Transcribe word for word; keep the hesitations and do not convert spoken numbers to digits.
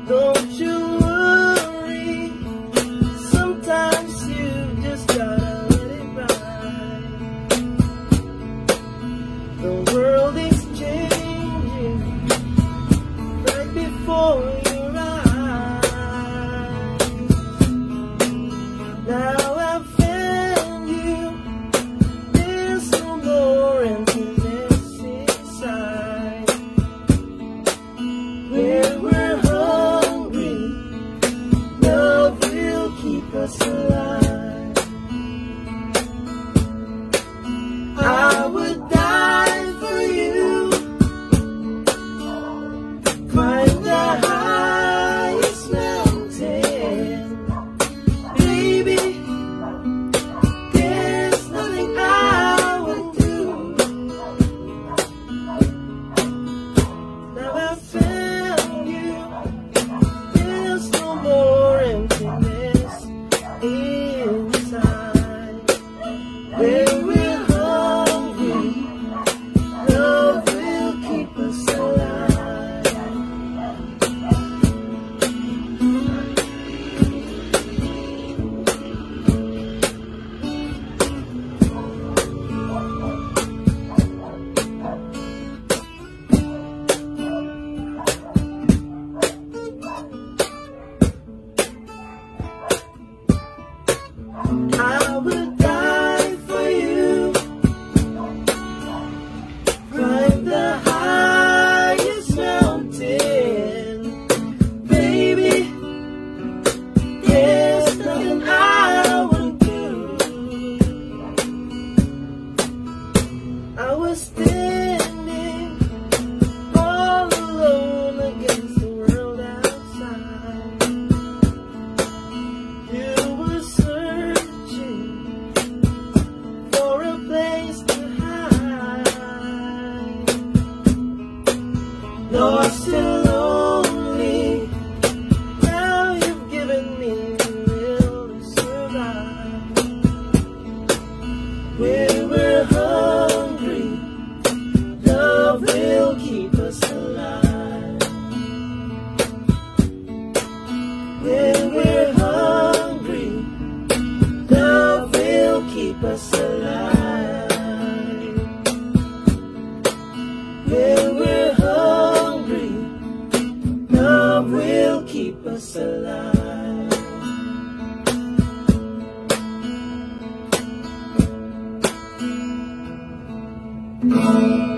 Don't you worry, sometimes you just gotta let it ride. The world is changing right before your eyes. Now I've found you, there's no more emptiness inside. Where we're hungry, love will keep us alive. I would die for you, climb the highest mountain. Baby, there's nothing I wouldn't do. Now I've found you, there's no more emptiness inside. Where we're hungry, love will keep us alive. I would die for you, climb the highest mountain. Baby, there's nothing I wouldn't do. I was standing all alone against the world outside. You were searching for a place to hide. Lost and lonely, now you've given me the will to survive. Where we're hungry, love will keep us alive. Where we're hungry, love will keep us alive. Where we're hungry, love will keep us alive.